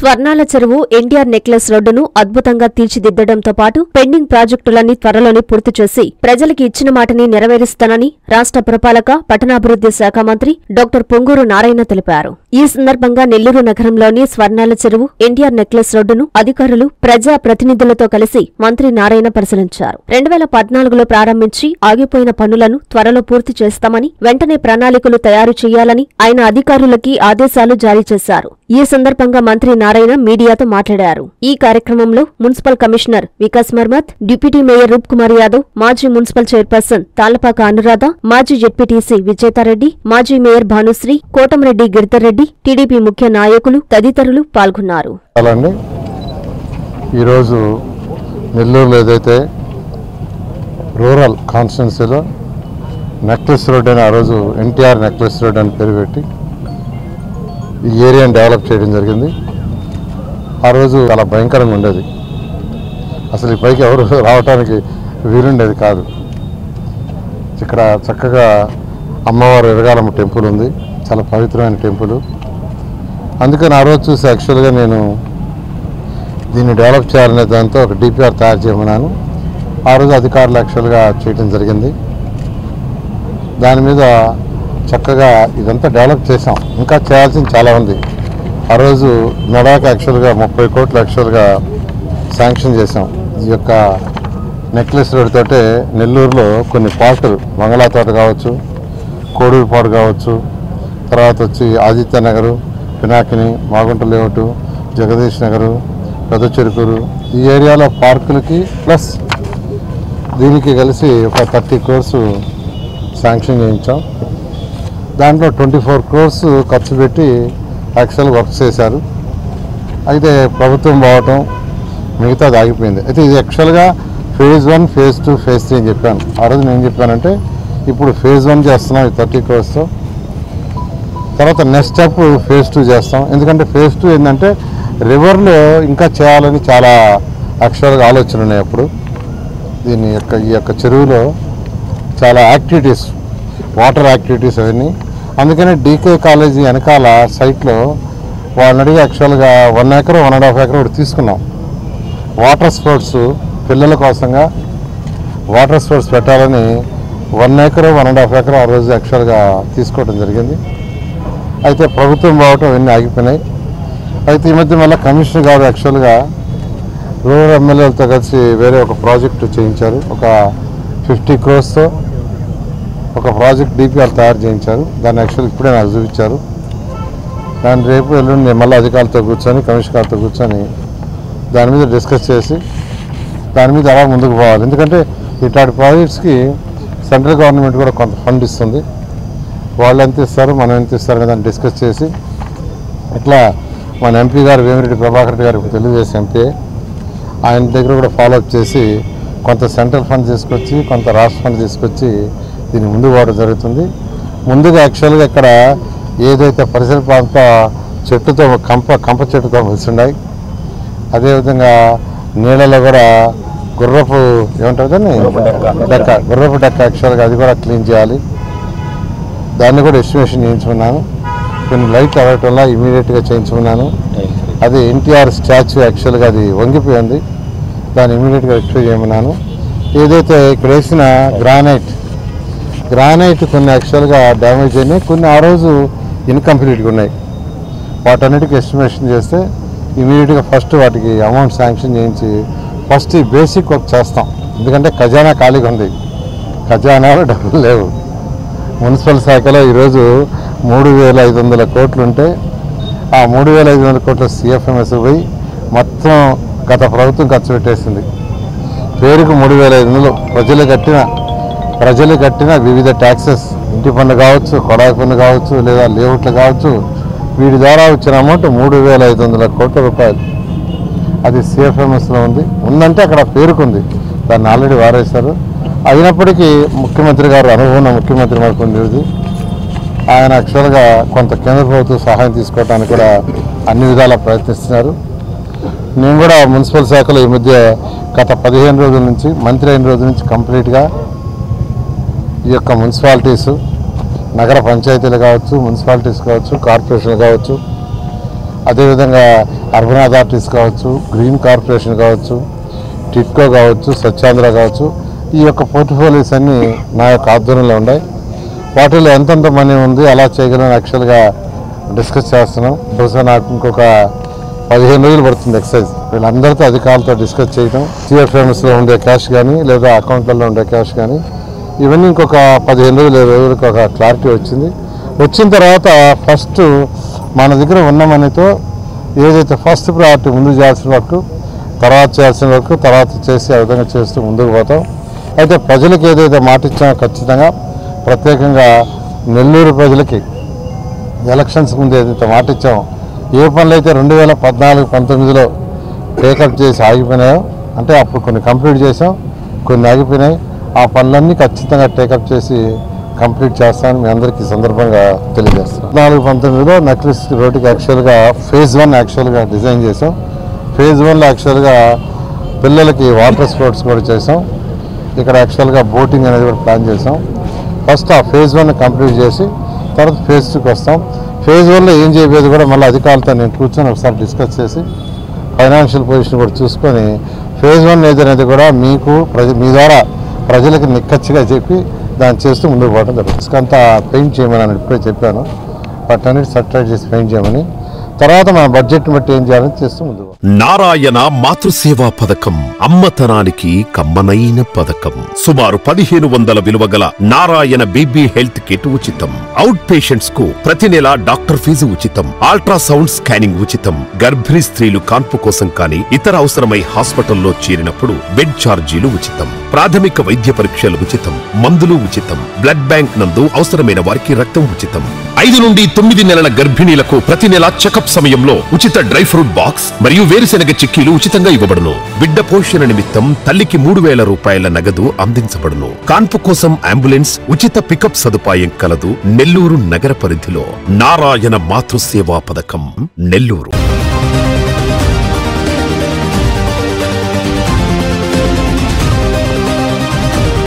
స్వర్ణాల చెరువు ఎన్టీఆర్ నెక్లెస్ రోడ్డును అద్భుతంగా తీర్చిదిద్దడంతో పాటు పెండింగ్ ప్రాజెక్టులన్నీ త్వరలోనే పూర్తి చేసి ప్రజలకి ఇచ్చిన మాటని నెరవేరుస్తానని రాష్ట్ర పురపాలక పట్టణాభివృద్ధి శాఖ మంత్రి డాక్టర్ పొంగూరు నారాయణ తెలిపారు. ఈ సందర్భంగా నెల్లూరు నగరంలోని స్వర్ణాల చెరువు ఎన్టీఆర్ నెక్లెస్ రోడ్డును అధికారులు ప్రజా ప్రతినిధులతో కలిసి మంత్రి నారాయణ పరిశీలించారు. 2014లో ప్రారంభించి ఆగిపోయిన పనులను త్వరలో పూర్తి చేస్తామని, వెంటనే ప్రణాళికలు తయారు చేయాలని ఆయన అధికారులకి ఆదేశాలు జారీ చేశారు. ఈ సందర్భంగా మంత్రి నారాయణ మీడియాతో మాట్లాడారు. ఈ కార్యక్రమంలో municipal commissioner Vikas Marmat, deputy mayor Roop Kumar Yadav, మాజీ మున్సిపల్ చైర్పర్సన్ తాళ్లపాక అనురాధ, మాజీ జెడ్పీటీసీ విజేతారెడ్డి, మాజీ మేయర్ భానుశ్రీ, కోటంరెడ్డి గిరిధర్రెడ్డి, టీడీపీ ముఖ్య నాయకులు తదితరులు పాల్గొన్నారు. ఈరోజు నెల్లూరులో ఏదైతే రూరల్ కాన్స్టిట్యున్సీలో నెక్లెస్ రోడ్ అని ఆ రోజు ఎన్టీఆర్ నెక్లెస్ రోడ్ అని పేరు పెట్టి ఈ ఏరియాని డెవలప్ చేయడం జరిగింది. ఆ రోజు చాలా భయంకరంగా ఉండేది. అసలు ఈ పైకి ఎవరు రావడానికి వీలుండేది కాదు. ఇక్కడ చక్కగా అమ్మవారు ఎరగాలమ్మ టెంపుల్ ఉంది, చాలా పవిత్రమైన టెంపుల్. అందుకని ఆ రోజు చూసి యాక్చువల్గా నేను దీన్ని డెవలప్ చేయాలనే దాంతో ఒక డిపిఆర్ తయారు చేయమన్నాను. ఆ రోజు అధికారులు యాక్చువల్గా చేయడం జరిగింది. దాని మీద చక్కగా ఇదంతా డెవలప్ చేసాం. ఇంకా చేయాల్సింది చాలా ఉంది. ఆ రోజు నడాక యాక్చువల్గా 30 కోట్లు యాక్చువల్గా శాంక్షన్ చేసాం. ఈ యొక్క నెక్లెస్ రోడ్ తోటే నెల్లూరులో కొన్ని పార్కులు, మంగళా తోట కావచ్చు, కోడూరుపాడు కావచ్చు, తర్వాత వచ్చి ఆదిత్య నగరు, పినాకిని, మాగుంట లేఅవుట్, జగదీష్ నగరు, పెద్ద చెరుకూరు, ఈ ఏరియాలో పార్కులకి ప్లస్ దీనికి కలిసి ఒక 30 crores శాంక్షన్ చేయించాం. దాంట్లో 24 crores ఖర్చు పెట్టి యాక్చువల్ వర్క్ చేశారు. అయితే ప్రభుత్వం పోవటం మిగతాది ఆగిపోయింది. అయితే ఇది యాక్చువల్గా phase 1, phase 2, phase 3 అని చెప్పాను. ఆ రోజు నేను చెప్పానంటే ఇప్పుడు phase 1 చేస్తున్నాం ఈ 30 crores. తర్వాత నెక్స్ట్ స్టెప్ phase 2 చేస్తాం. ఎందుకంటే phase 2 ఏంటంటే రివర్లో ఇంకా చేయాలని చాలా యాక్చువల్గా ఆలోచన ఉన్నాయి. అప్పుడు ఈ యొక్క చెరువులో చాలా యాక్టివిటీస్, వాటర్ యాక్టివిటీస్ అవన్నీ. అందుకని డీకే కాలేజీ వెనకాల సైట్లో వాళ్ళని అడిగి యాక్చువల్గా 1 acre 1.5 acre ఒకటి తీసుకున్నాం. వాటర్ స్పోర్ట్స్ పిల్లల కోసంగా వాటర్ స్పోర్ట్స్ పెట్టాలని 1 acre 1.5 acre ఆ రోజు యాక్చువల్గా తీసుకోవడం జరిగింది. అయితే ప్రభుత్వం పోవటం అవన్నీ ఆగిపోయినాయి. అయితే ఈ మధ్య మళ్ళీ కమిషనర్ గారు యాక్చువల్గా రూరల్ ఎమ్మెల్యేలతో కలిసి వేరే ఒక ప్రాజెక్టు చేయించారు. ఒక 50 crores ఒక ప్రాజెక్ట్ డిపిఆర్ తయారు చేయించారు. దాన్ని యాక్చువల్ ఇప్పుడే నాకు చూపించారు. దాన్ని రేపు ఎల్లుండి మళ్ళీ అధికారులతో కూర్చొని, కమిషనర్ గారితో కూర్చొని దాని మీద డిస్కస్ చేసి దాని మీద ఎలా ముందుకు పోవాలి. ఎందుకంటే ఇట్లాంటి ప్రాజెక్ట్స్కి సెంట్రల్ గవర్నమెంట్ కూడా కొంత ఫండ్ ఇస్తుంది. వాళ్ళు ఎంత ఇస్తారు, మనం ఎంత ఇస్తారు కదా అని డిస్కస్ చేసి, ఇట్లా మన ఎంపీ గారు వేమిరెడ్డి ప్రభాకర్ రెడ్డి గారు ఇప్పుడు తెలుగుదేశం ఎంపీ, ఆయన దగ్గర కూడా ఫాలోఅప్ చేసి కొంత సెంట్రల్ ఫండ్ తీసుకొచ్చి, కొంత రాష్ట్ర ఫండ్ తీసుకొచ్చి దీన్ని ముందుకు పోవడం జరుగుతుంది. ముందుగా యాక్చువల్గా ఇక్కడ ఏదైతే పరిసర ప్రాంత చెట్టుతో కంప చెట్టుతో మలిసిన్నాయి, అదేవిధంగా నీళ్ళలో కూడా గుర్రపు ఏమంటారు దాన్ని గుర్రపు డెక్క యాక్చువల్గా అది కూడా క్లీన్ చేయాలి. దాన్ని కూడా ఎస్టిమేషన్ చేయించుకున్నాను. కొన్ని లైట్లు అవ్వటం వల్ల ఇమీడియట్గా చేయించుకున్నాను. అది ఎన్టీఆర్ స్టాచ్యూ యాక్చువల్గా అది వంగిపోయింది, దాన్ని ఇమీడియట్గా రెక్టిఫై చేయమన్నాను. ఏదైతే ఇక్కడ వేసిన గ్రానైట్ కొన్ని యాక్చువల్గా డ్యామేజ్ అయినాయి, కొన్ని ఆ రోజు ఇన్కంప్లీట్గా ఉన్నాయి. వాటన్నిటికీ ఎస్టిమేషన్ చేస్తే ఇమీడియట్గా ఫస్ట్ వాటికి అమౌంట్ శాంక్షన్ చేయించి ఫస్ట్ ఈ బేసిక్ వర్క్ చేస్తాం. ఎందుకంటే ఖజానా ఖాళీగా ఉంది, ఖజానాలో డబ్బులు లేవు. మున్సిపల్ శాఖలో ఈరోజు 3,500 కోట్లు ఉంటే ఆ 3,500 కోట్ల సిఎఫ్ఎంఎస్ పోయి మొత్తం గత ప్రభుత్వం ఖర్చు పెట్టేసింది. పేరుకు 3,500 ప్రజలు కట్టిన వివిధ ట్యాక్సెస్, ఇంటి పన్ను కావచ్చు, కొడాయి పన్ను కావచ్చు, లేదా లేఅవుట్లు కావచ్చు, వీటి ద్వారా వచ్చిన అమౌంట్ 3,500 కోట్ల రూపాయలు. అది సిఎఫ్ఎంఎస్లో ఉందంటే అక్కడ పేరుకుంది. దాన్ని ఆల్రెడీ వారేశారు. అయినప్పటికీ ముఖ్యమంత్రి గారు అనుభవం ముఖ్యమంత్రి మనకు ఉండేది. ఆయన యాక్చువల్గా కొంత కేంద్ర ప్రభుత్వ సహాయం తీసుకోవడానికి కూడా అన్ని విధాలా ప్రయత్నిస్తున్నారు. నేను కూడా మున్సిపల్ శాఖలో ఈ మధ్య గత 15 రోజుల నుంచి, మంత్రి అయిన రోజుల నుంచి కంప్లీట్గా ఈ యొక్క మున్సిపాలిటీసు, నగర పంచాయతీలు కావచ్చు, మున్సిపాలిటీస్ కావచ్చు, కార్పొరేషన్లు కావచ్చు, అదేవిధంగా అర్బన్ అథారిటీస్ కావచ్చు, గ్రీన్ కార్పొరేషన్ కావచ్చు, టిట్కో కావచ్చు, స్వచ్ఛాంధ్ర కావచ్చు, ఈ యొక్క పోర్ట్ఫోలియోస్ అన్నీ నా యొక్క ఆధ్వర్యంలో ఉన్నాయి. వాటిలో ఎంతెంత మనీ ఉంది, అలా చేయగలను యాక్చువల్గా డిస్కస్ చేస్తున్నాం. బహుశా నాకు ఇంకొక 15 రోజులు పడుతుంది ఎక్సైజ్. వీళ్ళందరితో అధికారులతో డిస్కస్ చేయడం, సిఎఫ్ఎంఎస్లో ఉండే క్యాష్ కానీ లేదా అకౌంట్లలో ఉండే క్యాష్ కానీ ఇవన్నీ ఇంకొక 15 రోజులు 20 రోజులకు ఒక క్లారిటీ వచ్చింది. వచ్చిన తర్వాత ఫస్ట్ మన దగ్గర ఉన్న మనీతో ఏదైతే ఫస్ట్ ప్రయారిటీ ముందు చేయాల్సిన వర్క్, తర్వాత చేయాల్సిన వర్క్ తర్వాత చేసి ఆ విధంగా చేస్తూ ముందుకు పోతాం. అయితే ప్రజలకు ఏదైతే మాట ఇచ్చామో ఖచ్చితంగా ప్రత్యేకంగా నెల్లూరు ప్రజలకి ఎలక్షన్స్ ముందు ఏదైతే మాట ఇచ్చామో, ఏ పనులు అయితే 2014-19లో టేకప్ చేసి ఆగిపోయినాయో, అంటే అప్పుడు కొన్ని కంప్లీట్ చేసాం, కొన్ని ఆగిపోయినాయి, ఆ పనులన్నీ ఖచ్చితంగా టేకప్ చేసి కంప్లీట్ చేస్తామని మీ అందరికీ సందర్భంగా తెలియజేస్తాం. 14-19లో నెక్లెస్ రోడ్డుకి యాక్చువల్గా ఫేజ్ 1 యాక్చువల్గా డిజైన్ చేసాం. ఫేజ్ 1లో యాక్చువల్గా పిల్లలకి వాటర్ స్పోర్ట్స్ కూడా చేసాం. ఇక్కడ యాక్చువల్గా బోటింగ్ అనేది కూడా ప్లాన్ చేసాం. ఫస్ట్ ఆ ఫేజ్ 1 కంప్లీట్ చేసి తర్వాత ఫేజ్ 2కి వస్తాం. ఫేజ్ 1లో ఏం చేయబోయేది కూడా మళ్ళీ అధికారులతో నేను కూర్చొని ఒకసారి డిస్కస్ చేసి ఫైనాన్షియల్ పొజిషన్ కూడా చూసుకొని ఫేజ్ 1 ఏదనేది కూడా మీకు మీ ద్వారా ప్రజలకు నిక్కచ్చిగా చెప్పి దాన్ని చేస్తూ ముందుకు పోవడం జరుగుతుంది. అంతా పెయింట్ చేయమని ఇప్పుడే చెప్పాను, వాటన్నిటి సర్టిఫైడ్ చేసి పెయింట్ చేయమని, తర్వాత మన బడ్జెట్ బట్టి ఏం చేయాలని చేస్తూ ముందుకు. నారాయణ మాతృసేవా పథకం అమ్మతనానికి కమ్మనైన పథకం. సుమారు 1500 విలువ గల నారాయణ బేబీ హెల్త్ కిట్ ఉచితం. అవుట్ పేషెంట్స్ కు ప్రతి నెల డాక్టర్ ఫీజు ఉచితం. అల్ట్రాసౌండ్ స్కానింగ్ ఉచితం. గర్భిణీ స్త్రీలు కాన్పు కోసం కానీ ఇతర అవసరమై హాస్పిటల్లో చేరినప్పుడు బెడ్ ఛార్జీలు ఉచితం. ప్రాథమిక వైద్య పరీక్షలు ఉచితం. మందులు ఉచితం. బ్లడ్ బ్యాంక్ నందు అవసరమైన వారికి రక్తం ఉచితం. 5 నుండి 9 నెలల గర్భిణీలకు ప్రతి నెల చెకప్ సమయంలో ఉచిత డ్రై ఫ్రూట్ బాక్స్ మరియు వేరుశెనగ చిక్కీలు ఉచితంగా ఇవ్వబడును. బిడ్డ పోషణ నిమిత్తం తల్లికి 3000 రూపాయల నగదు అందించబడును. కాన్పు కోసం అంబులెన్స్ ఉచిత పికప్ సదుపాయం కలదు. నెల్లూరు నగర పరిధిలో నారాయణ మాతృసేవా పథకం, నెల్లూరు.